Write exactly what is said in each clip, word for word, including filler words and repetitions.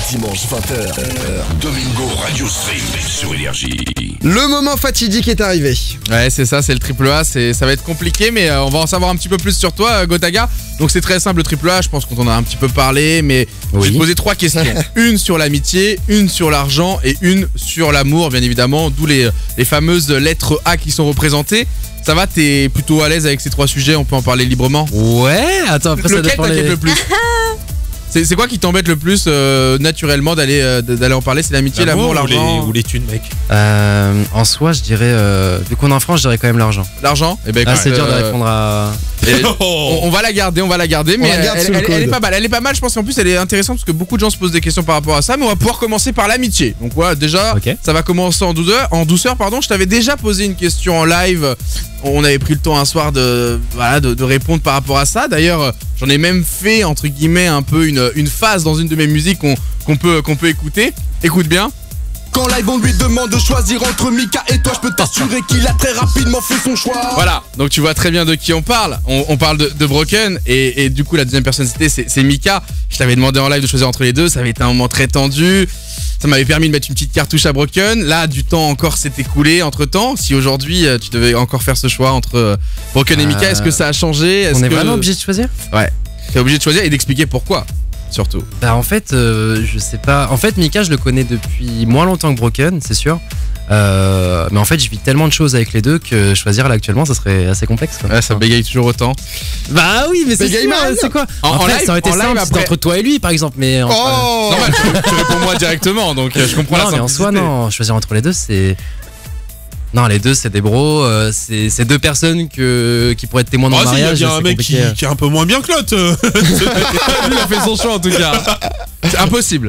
Dimanche vingt heures, Domingo Radio Stream sur Énergie. Le moment fatidique est arrivé. Ouais, c'est ça, c'est le triple A, c'est, ça va être compliqué, mais euh, on va en savoir un petit peu plus sur toi, euh, Gotaga. Donc c'est très simple, le triple A, je pense qu'on en a un petit peu parlé, mais Oui. je vais te poser trois questions. Une sur l'amitié, une sur l'argent et une sur l'amour, bien évidemment, d'où les, les fameuses lettres A qui sont représentées. Ça va, t'es plutôt à l'aise avec ces trois sujets, on peut en parler librement. Ouais, attends, après ça Lequel dépend t'inquiète les... le plus c'est, c'est quoi qui t'embête le plus euh, naturellement d'aller, euh, d'aller en parler? C'est l'amitié, l'amour, ou les, l'argent ou les thunes, mec. Euh, en soi, je dirais, euh, vu qu'on est en France, je dirais quand même l'argent. L'argent Eh ben, Ah, écoute, c'est dur de euh, répondre à... Et Oh. on, on va la garder, on va la garder, mais la garde elle, sous le elle- elle est coude. pas mal, elle est pas mal. Je pense qu'en plus elle est intéressante parce que beaucoup de gens se posent des questions par rapport à ça. Mais on va pouvoir commencer par l'amitié. Donc voilà, déjà, Ok. ça va commencer en douceur. En douceur, pardon. Je t'avais déjà posé une question en live. On avait pris le temps un soir de, voilà, de, de répondre par rapport à ça. D'ailleurs, j'en ai même fait entre guillemets un peu une, une phase dans une de mes musiques qu'on, qu'on peut, qu'on peut écouter. Écoute bien. Quand live on lui demande de choisir entre Mika et toi, je peux t'assurer qu'il a très rapidement fait son choix. Voilà, donc tu vois très bien de qui on parle. On, on parle de, de Broken et, et du coup la deuxième personne c'était c'est, c'est Mika. Je t'avais demandé en live de choisir entre les deux, ça avait été un moment très tendu. Ça m'avait permis de mettre une petite cartouche à Broken. Là, du temps encore s'est écoulé entre temps. Si aujourd'hui euh, tu devais encore faire ce choix entre euh, Broken et Mika, Euh, est-ce que ça a changé? Est-ce On est que vraiment obligé de choisir? t'es obligé de choisir et d'expliquer pourquoi surtout? Bah en fait, euh, je sais pas. En fait, Mika, je le connais depuis moins longtemps que Broken, c'est sûr. Euh, mais en fait, je vis tellement de choses avec les deux que choisir là actuellement, ça serait assez complexe. Quoi. Ouais, ça bégaye toujours autant. Bah oui, mais c'est Bégaye sûr, man. c'est quoi? En- En, en fait, live- ça aurait été en live, simple, c'était après- entre toi et lui, par exemple. Mais en, Oh Normal, tu, tu réponds moi directement, donc euh, je comprends non, la mais en soi, simplicité. non. Choisir entre les deux, c'est. Non, les deux, c'est des bros. euh, c'est, c'est deux personnes que, qui pourraient être témoins de Oh, mon si, il y a mariage. bien un c'est mec qui, compliqué. qui est un peu moins bien que l'autre. euh. Lui a fait son choix en tout cas. C'est impossible.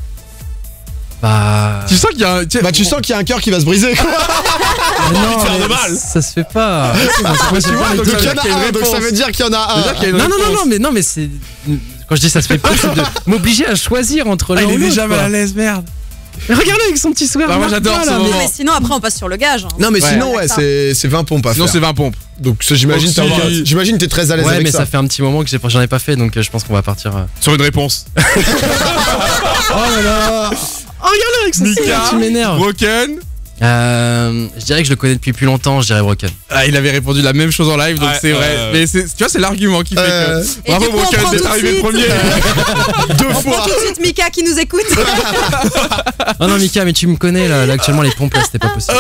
Bah. Tu sens qu'il y a un... Bah tu sens qu'il y a un cœur qui va se briser quoi. Ah non, faire de mais mal. ça se fait pas. Moi, tu vois, donc Donc il y ça en veut dire qu'il y a a une un, donc ça réponse. veut dire qu'il y en a Ça veut dire qu'il y a un. une Non, non, non, réponse. non, mais non, mais c'est. Quand je dis ça se fait pas, c'est de m'obliger à choisir entre Ah, l'un il ou est l'autre. déjà quoi. mal à l'aise, merde. Mais regarde-le avec son petit sourire. Bah, moi, regarde j'adore pas, ce là, mais- moment. Mais sinon, après, on passe sur le gage. hein. Non mais Ouais. sinon ouais D'accord. c'est c'est vingt pompes à Sinon faire. c'est vingt pompes. Donc ça, j'imagine Donc, t'as- si- j'imagine t'es très à l'aise Ouais, avec mais ça. ça fait un petit moment que j'ai- j'en ai pas fait, donc euh, je pense qu'on va partir. euh. Sur une réponse. Oh là là. Oh, regarde-le avec son sourire, Mika, tu m'énerves. Broken. Euh, je dirais que je le connais depuis plus longtemps, je dirais Broken. Ah, il avait répondu la même chose en live, donc Ouais, c'est vrai. euh, Mais c'est, tu vois, c'est l'argument qui fait Euh, que. Et Bravo du coup, on Broken prend tout d'être de arrivé suite. premier. Deux On prend fois. tout de suite Mika qui nous écoute. Oh non, Mika, mais tu me connais là, là, actuellement les pompes là, c'était pas possible.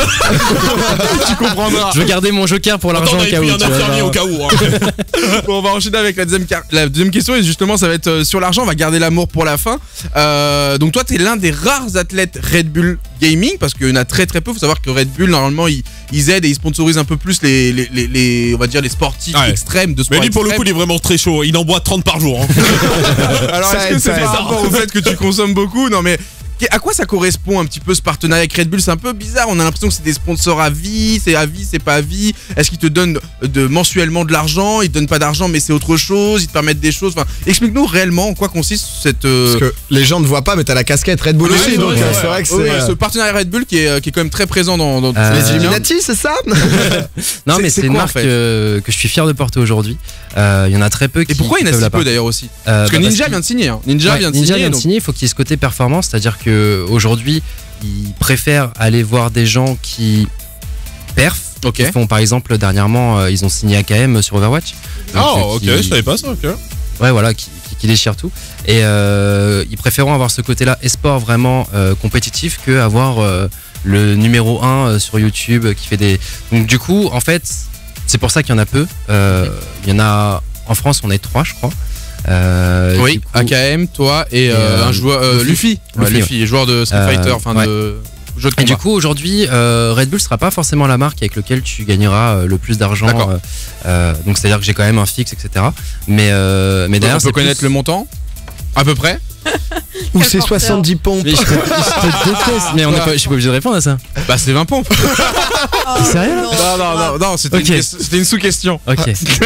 Tu comprendras. Je veux garder mon joker pour Attends, l'argent on au avait cas pris où. un tu vois, infirmier genre. au cas où. hein. Bon, on va enchaîner avec la deuxième, car- la deuxième question et justement ça va être euh, sur l'argent, on va garder l'amour pour la fin. Euh, donc toi t'es l'un des rares athlètes Red Bull Gaming parce qu'il y en a très très peu, faut savoir que Red Bull normalement ils, ils aident et ils sponsorisent un peu plus les, les, les, les- on va dire les sportifs Ouais. extrêmes de sport Mais lui, pour le coup, extrême. il est vraiment très chaud. Il en boit trente par jour. hein. Alors Ça est-ce que aide, c'est ça par aide. rapport au fait que tu consommes beaucoup? Non mais à quoi ça correspond un petit peu ce partenariat avec Red Bull? C'est un peu bizarre, on a l'impression que c'est des sponsors à vie, c'est à vie, c'est pas à vie. Est-ce qu'ils te donnent de, mensuellement de l'argent? Ils te donnent pas d'argent mais c'est autre chose, ils te permettent des choses. Enfin, explique-nous réellement en quoi consiste cette... euh, Parce que les gens ne voient pas mais t'as la casquette Red Bull Oui, aussi oui, donc oui, euh, ouais. c'est vrai que c'est Ouais, euh, ce partenariat Red Bull qui est, qui est quand même très présent dans, dans Euh, les ces Illuminati c'est ça. Non, C'est- mais c'est c'est une quoi, en marque fait euh, que je suis fier de porter aujourd'hui. Euh, Il y en a très peu qui. Et pourquoi il y en a qui peuvent si la peu porter. d'ailleurs aussi? Euh, Parce que bah, Ninja que- vient de signer. hein. Ninja Ouais, vient de Ninja signer. vient de donc- signer, il faut qu'il y ait ce côté performance, c'est-à-dire que aujourd'hui, ils préfèrent aller voir des gens qui perfent. Ok. Ils font par exemple dernièrement, euh, ils ont signé A K M sur Overwatch. Donc, Oh, euh, ok, qui- je savais pas ça. Ok. Ouais, voilà, qui, qui, qui déchire tout. Et euh, ils préfèrent avoir ce côté-là e-sport vraiment euh, compétitif que avoir euh, le numéro un euh, sur YouTube qui fait des. Donc du coup, en fait, c'est pour ça qu'il y en a peu. Euh, Il y en a en France, on est trois, je crois. Euh, Oui, du coup- A K M, toi et, Et, euh, euh, un joueur, euh, Luffy, Ouais, Luffy, Luffy, joueur de Street Euh, Fighter, enfin ouais. de jeu de Et combat. du coup, aujourd'hui, euh, Red Bull sera pas forcément la marque avec laquelle tu gagneras euh, le plus d'argent. D'accord. euh, euh, donc, c'est-à-dire que j'ai quand même un fixe, et cetera. Mais, euh, mais on derrière, peut c'est connaître plus- le montant à peu près? Ou Quel c'est porteur. soixante-dix pompes. Mais je te, je te déteste. Mais on est pas, je suis pas obligé de répondre à ça. Bah c'est vingt pompes. Oh, sérieux, là non. Non, non, non, non, c'était Ok. une, ques- c'était une sous-question. Ok.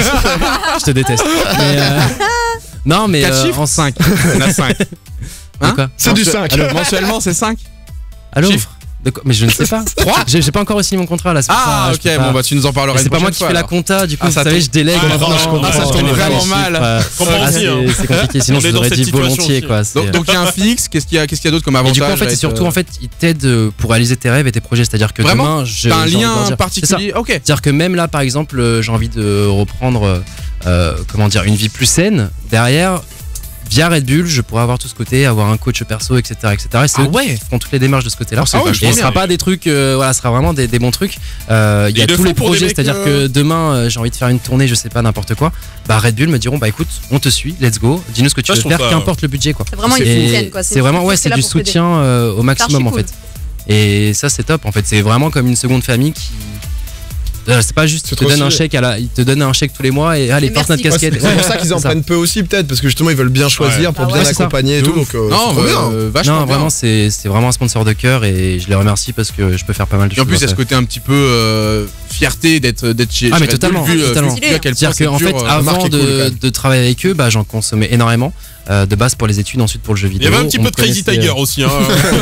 Je te déteste. Mais, euh, non, mais. quatre euh, chiffres en- cinq. On a cinq. De quoi C'est du cinq. Alors, mensuellement, c'est cinq. Allô Chiffre. De quoi Mais je ne sais pas. Trois J'ai j'ai pas encore signé mon contrat là. c'est pour Ah, ça, je ok, peux pas- bon, bah tu nous en parleras Mais une c'est pas moi prochaine qui fois, fais la alors. compta, du coup, Ah, vous ça savez, tombe- je délègue. Ah, maintenant, non, je comprends ah, ça pas, je tombe connais pas les vraiment chiffres, mal. euh, Comprends ah, aussi, c'est hein. c'est compliqué, sinon On je est vous dans aurais cette dit situation volontiers aussi. quoi. c'est- Donc, donc il y a un fixe, qu'est-ce qu'il y a, qu'est-ce qu'il y a d'autre comme Et avantage du coup, en fait, à c'est être, surtout euh, en fait, ils t'aident euh, pour réaliser tes rêves et tes projets. C'est-à-dire que Vraiment demain, je. T'as un j'ai envie de leur lien dire- particulier Ok. C'est-à-dire que même là, par exemple, euh, j'ai envie de reprendre, euh, euh, comment dire, une vie plus saine. Derrière, via Red Bull, je pourrais avoir tout ce côté, avoir un coach perso, et cetera, et cetera. Et c'est Ah eux ouais. qui font toutes les démarches de ce côté-là. Oh, c'est vachement Et ce bien. sera pas des trucs, euh, voilà, ce sera vraiment des, des bons trucs. Euh, Il y a Ils le tous font les pour des projets, mecs, c'est-à-dire euh, que demain, euh, j'ai envie de faire une tournée, je sais pas, n'importe quoi. Bah, Red Bull me diront, bah écoute, on te suit, let's go, dis-nous ce que tu Ça, je veux trouve faire, ça- qu'importe le budget, quoi. C'est vraiment, ils Et soutiennent quoi. C'est vraiment, ouais, c'est là du pour t'aider. soutien euh, au maximum en cool. fait. Et ça, c'est top en fait. C'est vraiment comme une seconde famille qui. Euh, C'est pas juste, C'est ils te trop donnent un stylé. chèque, à la... ils te donnent un chèque tous les mois et allez, Et porte merci, notre quoi. casquette. C'est pour ça qu'ils en C'est ça. prennent peu aussi peut-être parce que justement ils veulent bien choisir pour Ah bien ouais, c'est ça. accompagner et tout. Donc euh, Non, c'est trop bien. euh, vachement Non, bien. vraiment, c'est c'est vraiment un sponsor de cœur et je les remercie parce que je peux faire pas mal de Et choses. en plus, il y a ce après. côté un petit peu euh, fierté d'être d'être chez Ah, chez mais Red Bull, totalement, vu, euh, totalement. vu à quel point C'est-à-dire c'est qu'en dur, fait, euh, marque avant est cool, quand de, même. de travailler avec eux, bah, j'en consommais énormément. euh, de base pour les études, ensuite pour le jeu Il y vidéo. avait un petit On peu de Crazy connaissait, Tiger euh, aussi. Hein.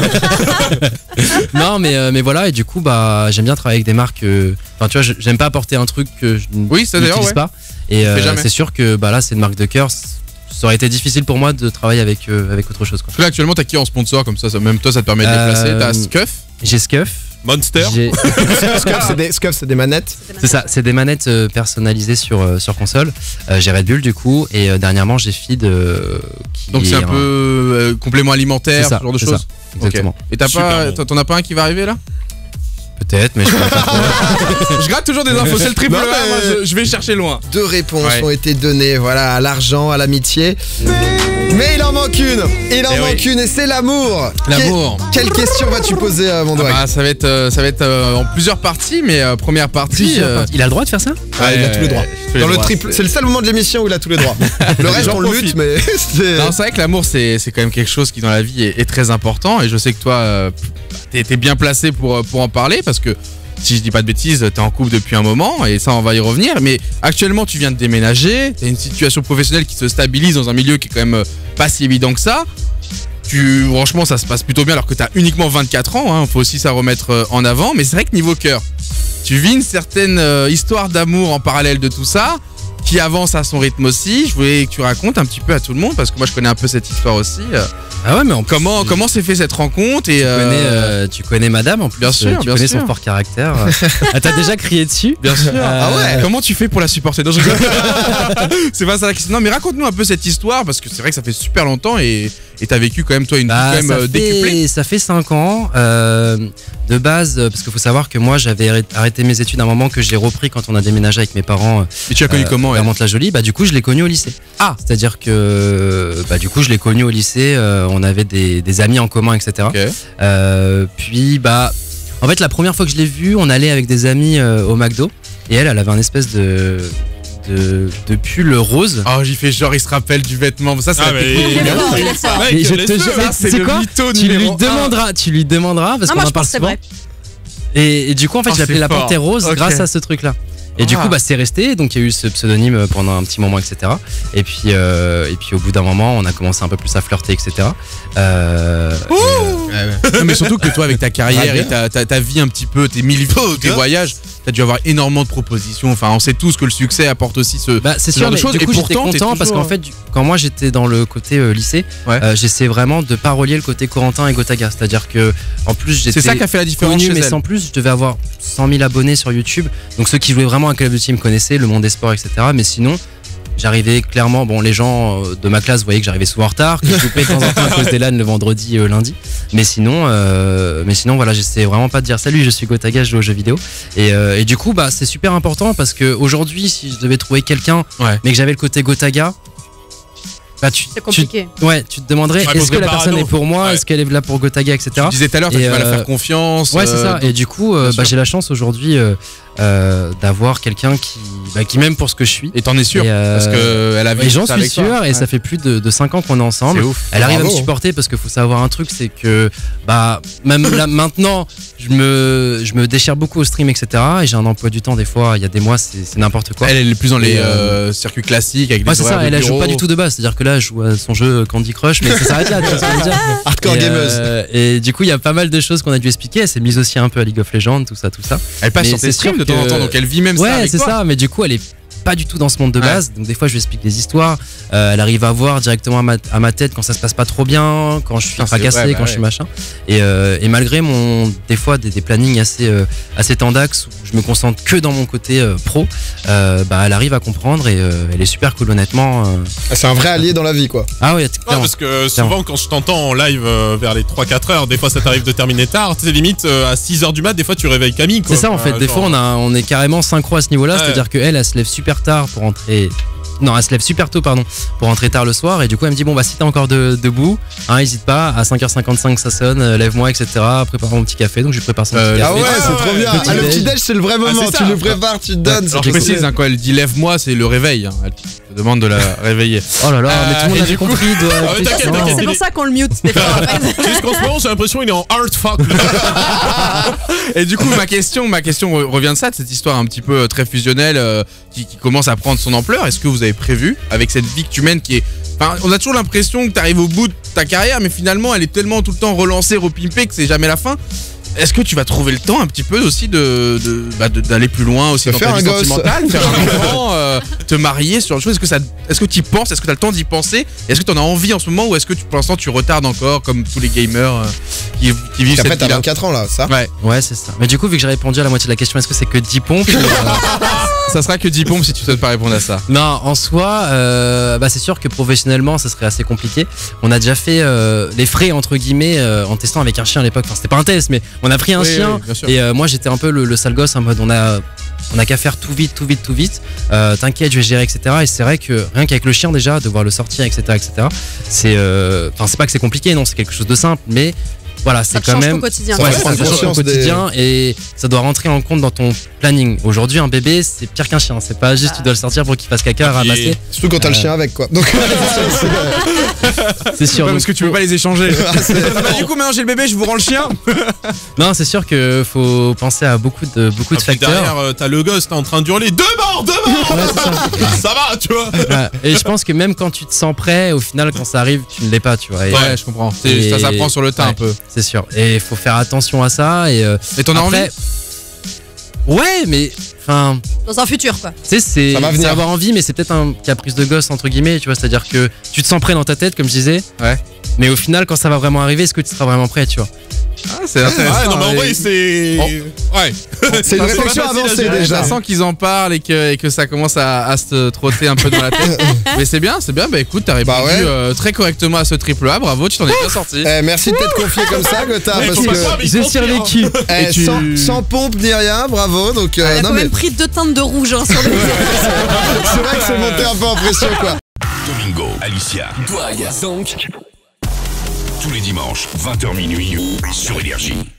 Non, mais, euh, mais voilà, et du coup, bah, j'aime bien travailler avec des marques. euh, Enfin, tu vois, je- j'aime pas apporter un truc que je Oui, ça, d'ailleurs, n'utilise ouais. pas. Et fais euh, jamais. c'est sûr que bah, là, c'est une marque de cœur. c- Ça aurait été difficile pour moi de travailler avec, euh, avec autre chose. Quoi. Parce que là, actuellement, t'as qui en sponsor comme ça, ça même toi, ça te permet de déplacer. Euh, T'as Scuff. J'ai Scuff. Monster. j'ai- Scuff, c'est des, Scuff, c'est des manettes. C'est ça, c'est des manettes euh, personnalisées sur, euh, sur console. Euh, j'ai Red Bull du coup, et euh, dernièrement j'ai Feed. euh, qui Donc c'est est un peu euh, complément alimentaire, C'est ça, ce genre de c'est choses. ça, exactement. Ok. Et t'as Super pas, bon. t'en- t'en as pas un qui va arriver là Peut-être, mais je pourrais pas trop. Je gratte toujours des infos, c'est le triple Non, A, mais- moi, je, je vais chercher loin. Deux réponses Ouais. ont été données, voilà, à l'argent, à l'amitié. Mais il en manque une. Il en Eh manque oui. une et c'est l'amour. L'amour. Que- Quelle question vas-tu poser à mon Ah doigt bah, ça va être, euh, ça va être euh, en plusieurs parties, mais euh, première partie. Plusieurs euh, parties. Il a le droit de faire ça Ah, il a tous les droits. tous les Dans le droits. triple, c'est le seul moment de l'émission où il a tous les droits. Le reste J'en on lutte, profite. mais c'est. Non, c'est vrai que l'amour, c'est c'est quand même quelque chose qui dans la vie est, est très important. Et je sais que toi, euh, t'es t'es bien placé pour, pour en parler parce que si je dis pas de bêtises, t'es en couple depuis un moment et ça, on va y revenir. Mais actuellement, tu viens de déménager, t'as une situation professionnelle qui se stabilise dans un milieu qui est quand même euh, pas si évident que ça. Tu, franchement, ça se passe plutôt bien alors que t'as uniquement vingt-quatre ans. Hein, faut aussi ça remettre euh, en avant. Mais c'est vrai que niveau cœur, tu vis une certaine euh, histoire d'amour en parallèle de tout ça, qui avance à son rythme aussi. Je voulais que tu racontes un petit peu à tout le monde parce que moi je connais un peu cette histoire aussi. Euh, Ah ouais, mais en plus, Comment tu- comment s'est fait cette rencontre et tu euh, connais, euh, tu connais madame en plus. bien sûr, euh, tu bien connais sûr. son fort caractère. Ah, t'as déjà crié dessus. bien sûr. Ah ouais. Comment tu fais pour la supporter Non, je rigole. C'est pas ça la question. Non, mais raconte-nous un peu cette histoire parce que c'est vrai que ça fait super longtemps et et t'as vécu quand même toi une vie Bah, quand même ça, euh, décuplée. fait, ça fait cinq ans. euh, de base, euh, parce qu'il faut savoir que moi j'avais arrêt- arrêté mes études à un moment que j'ai repris quand on a déménagé avec mes parents. euh, Mais tu as connu euh, comment vers elle Mantes-la-Jolie. Bah du coup je l'ai connu au lycée. Ah. C'est-à-dire que bah du coup je l'ai connu au lycée. euh, on avait des, des amis en commun, et cetera. Ok. Euh, puis bah en fait la première fois que je l'ai vue, on allait avec des amis euh, au McDo et elle, elle avait un espèce de de, de pull rose. Oh, j'y fais genre il se rappelle du vêtement. Ça c'est Ah, la mais- technique Il est numéro fort, un. il est fort. Mec, Et je laisse-le. te jure, Ça, mais c'est tu sais le quoi mytho Tu lui numéro un. demanderas, tu lui demanderas parce Non, qu'on moi en je parle pense que c'est souvent. vrai. Et, et du coup, en fait, Oh, je l'appelais c'est la fort. Panthère Rose Ok. grâce à ce truc-là. Et du Ah. coup, bah, c'est resté. Donc, il y a eu ce pseudonyme pendant un petit moment, et cetera. Et puis, euh, et puis au bout d'un moment, on a commencé un peu plus à flirter, et cetera. Euh, et, euh, Non, mais surtout que toi, avec ta carrière et ta, ta, ta vie un petit peu, tes mille tes voyages, t'as dû avoir énormément de propositions. Enfin, on sait tous que le succès apporte aussi ce. bah, c'est ce sûr, genre de mais choses. du Et coup, j'étais pourtant, t'es content parce toujours- qu'en fait, du- quand moi j'étais dans le côté euh, lycée, Ouais. euh, j'essayais vraiment de pas relier le côté Corentin et Gotaga. C'est-à-dire que, en plus, j'étais C'est ça qui a fait la différence connu, chez mais elle. sans plus, je devais avoir cent mille abonnés sur YouTube. Donc ceux qui jouaient vraiment à Call of Duty me connaissaient, le monde des sports, et cetera. Mais sinon, j'arrivais clairement, bon, les gens euh, de ma classe voyaient que j'arrivais souvent en retard, que je loupais de temps en temps à cause des LAN le vendredi, euh, lundi. Mais sinon, euh, mais sinon, voilà, j'essayais vraiment pas de dire salut, je suis Gotaga, je joue aux jeux vidéo. Et, euh, et du coup, bah, c'est super important parce que aujourd'hui, si je devais trouver quelqu'un, Ouais. mais que j'avais le côté Gotaga, bah, tu, C'est compliqué. tu- ouais, tu te demanderais, Ouais, est-ce parce que que la personne parano. est pour moi, Ouais. est-ce qu'elle est là pour Gotaga, et cetera. Tu disais tout à l'heure, t'as Et, du mal à euh, faire confiance. Ouais, c'est euh, ça. donc- Et du coup, euh, bien bah, sûr. j'ai la chance aujourd'hui euh, euh, d'avoir quelqu'un qui, bah, qui m'aime pour ce que je suis. Et t'en es sûr? Et, euh, Parce que elle a Et vécu j'en ça suis avec toi. sûr, et Ouais. ça fait plus de, de cinq ans qu'on est ensemble. C'est ouf. Elle arrive à Bravo. me supporter parce qu'il faut savoir un truc, c'est que bah même là maintenant, je me je me déchire beaucoup au stream, et cetera. Et j'ai un emploi du temps des fois, il y a des mois c'est c'est n'importe quoi. Elle elle est plus dans les Et, euh, euh, circuits classiques avec Ouais, les c'est horaires ça, de elle elle joue bureau. pas du tout de base, c'est-à-dire que là elle joue à son jeu Candy Crush, mais ça s'arrête là, tu vois ce que je veux dire. Hardcore Et, gameuse. euh, et du coup, il y a pas mal de choses qu'on a dû expliquer. Elle s'est mise aussi un peu à League of Legends, tout ça, tout ça. Elle passe Mais sur tes c'est streams sûr de temps en que- temps, donc elle vit même ça Ouais, avec c'est toi. ça, mais du coup, elle est pas du tout dans ce monde de Ouais. base. Donc des fois, je lui explique des histoires. Euh, elle arrive à voir directement à ma, à ma tête quand ça se passe pas trop bien, quand je suis Ah, c'est fracassé, vrai, bah quand je suis ouais. machin. Et, euh, et malgré mon des fois des, des plannings assez euh, assez tendax où je me concentre que dans mon côté euh, pro, euh, bah elle arrive à comprendre et euh, elle est super cool honnêtement. euh. C'est un vrai allié dans la vie, quoi. Ah ouais, Ouais, clairement. parce que souvent quand je t'entends en live euh, vers les trois quatre heures, des fois ça t'arrive de terminer tard, tu sais limite euh, à six heures du mat, des fois tu réveilles Camille quoi. C'est ça en fait, Euh, des genre, fois on, a, on est carrément synchro à ce niveau-là, Ouais. c'est-à-dire qu'elle, elle se lève super tard pour rentrer. Non, elle se lève super tôt, pardon, pour rentrer tard le soir. Et du coup, elle me dit bon, bah, si t'es encore de- debout, hein, hésite pas, à cinq heures cinquante-cinq, ça sonne, euh, lève-moi, et cetera. Prépare mon petit café. Donc, je lui prépare son Euh, petit Ah café. ouais, Ah c'est ouais, trop bien. petit Ah, le déj. petit déj, c'est le vrai moment. c'est Tu ça. le prépares, tu te donnes. Alors c'est je trop précise, stylé. hein, quand elle dit lève-moi, c'est le réveil. Hein. Elle te demande de la réveiller. Oh là là, mais tout le monde Euh, et avait du coup- compris. de- Ah ouais, t'inquiète, Non. t'inquiète. C'est pour ça qu'on le mute des fois. en fait. Jusqu'en ce moment, j'ai l'impression qu'il est en hard fuck. Et du coup, ma question, ma question re- revient de ça, de cette histoire un petit peu euh, très fusionnelle euh, qui, qui commence à prendre son ampleur. Est-ce que vous avez prévu, avec cette vie que tu mènes qui est... Enfin, on a toujours l'impression que tu arrives au bout de ta carrière, mais finalement, elle est tellement tout le temps relancée, repimpée que c'est jamais la fin. Est-ce que tu vas trouver le temps un petit peu aussi de de- bah, de- d'aller plus loin aussi De dans faire ta vie un gosse. sentimentale, faire un enfant, euh, te marier sur autre chose? Est-ce que ça, est-ce que tu y penses? Est-ce que tu as le temps d'y penser? Est-ce que tu en as envie en ce moment ou est-ce que tu, pour l'instant tu retardes encore comme tous les gamers euh, qui, qui vivent Après, cette t'as vie-là? vingt-quatre ans, là, ça. Ouais, Ouais, c'est ça. Mais du coup, vu que j'ai répondu à la moitié de la question, est-ce que c'est que dix pompes euh, ça sera que dix pompes si tu souhaites pas répondre à ça. Non, en soi, euh, bah, c'est sûr que professionnellement, ça serait assez compliqué. On a déjà fait euh, les frais, entre guillemets, euh, en testant avec un chien à l'époque. Enfin, c'était pas un test, mais on a pris un Oui, chien. oui, bien sûr. Et euh, moi, j'étais un peu le, le sale gosse en mode on a, on a qu'à faire tout vite, tout vite, tout vite. Euh, T'inquiète, je vais gérer, et cetera. Et c'est vrai que rien qu'avec le chien, déjà, devoir le sortir, et cetera, et cetera. C'est, euh, enfin, c'est pas que c'est compliqué, non, c'est quelque chose de simple, mais voilà, Ça c'est te quand change même. ton quotidien. Ça Ouais, fait ça, prendre ça change ton conscience des- quotidien et ça doit rentrer en compte dans ton planning. Aujourd'hui, un bébé, c'est pire qu'un chien. C'est pas juste tu dois le sortir pour qu'il fasse caca, Ah, puis- ramasser. Surtout quand t'as le chien avec, quoi. Donc, C'est sûr. Ouais, donc parce que tu peux pas les échanger. Ah, c'est- Bah, du coup, maintenant j'ai le bébé, je vous rends le chien. Non, c'est sûr que faut penser à beaucoup de beaucoup de Ah, puis facteurs. derrière, euh, t'as le gosse, t'es en train d'hurler deux morts, deux morts. Ouais, c'est ça. Ça va, tu vois. Ouais. Et je pense que même quand tu te sens prêt, au final, quand ça arrive, tu ne l'es pas, tu vois. Et- Ouais, je comprends. C'est- Et- Ça s'apprend sur le tas Ouais. un peu. C'est sûr. Et il faut faire attention à ça. Et euh, Et t'en as après- envie? Ouais, mais enfin, Dans un futur, quoi. tu sais, c'est Ça va venir. c'est avoir envie, mais c'est peut-être un caprice de gosse entre guillemets, tu vois. C'est-à-dire que tu te sens prêt dans ta tête, comme je disais. Ouais. Mais au final, quand ça va vraiment arriver, est-ce que tu seras vraiment prêt, tu vois? Ah, c'est intéressant. Ouais, non, mais en Et- vrai, c'est. Oh. Ouais. c'est une pas réflexion facile à avancée, gérer, déjà. Je sens qu'ils en parlent et que, et que ça commence à, à se trotter un peu dans la tête. Mais c'est bien, c'est bien. Bah écoute, t'as répondu Bah ouais. euh, très correctement à ce triple A. Bravo, tu t'en es bien sorti. Eh, merci de t'être confié comme ça, Gotha, Ouais, parce faut pas que croire, mais il J'ai confie, survécu. eh, Et tu- sans, sans pompe ni rien, bravo. Donc, euh, Il a non, quand mais même pris deux teintes de rouge hein, sur le c'est vrai que c'est monté un peu en pression, quoi. Domingo, Alicia, Douag, donc. Tous les dimanches, vingt heures minuit, sur Énergie.